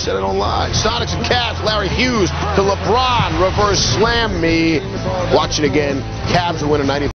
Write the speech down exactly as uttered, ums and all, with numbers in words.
said I don't lie. Sonics and Cavs, Larry Hughes to LeBron, reverse slam me. Watch it again. Cavs will win a ninety.